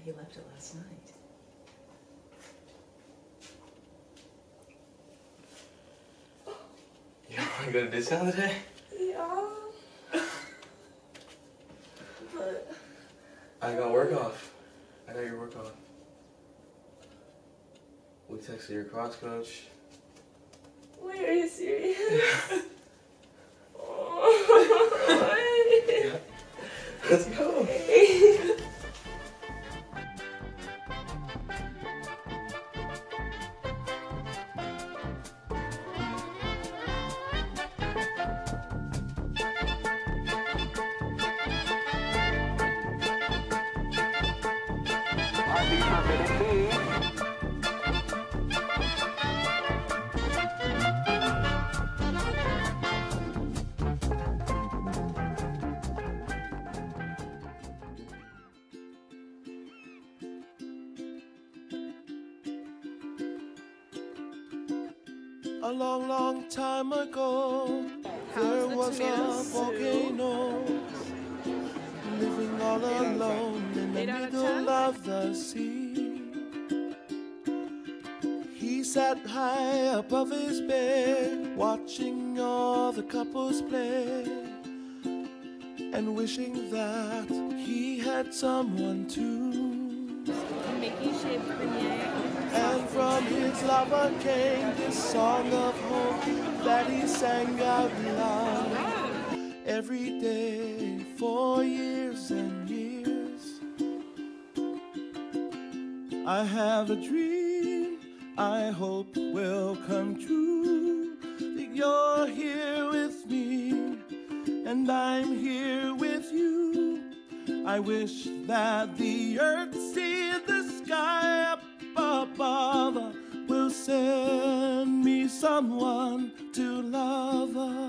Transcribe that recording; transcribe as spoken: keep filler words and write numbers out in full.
he left it last night. You want to go to Disneyland today? Yeah. But I got work off. I got your work off. We texted your cross coach. wait, are you serious? Oh, Yeah. Let's go. A long, long time ago, How's there the was a tomato soup? volcano living all alone in the Eight out of middle ten? of the sea. He sat high above his bed, watching all the couples play, and wishing that he had someone to. Mickey shaped beignet. And from his lover came this song of hope that he sang out loud every day for years and years. I have a dream I hope will come true, that you're here with me and I'm here with you. I wish that the earth see the sky up above will send me someone to love.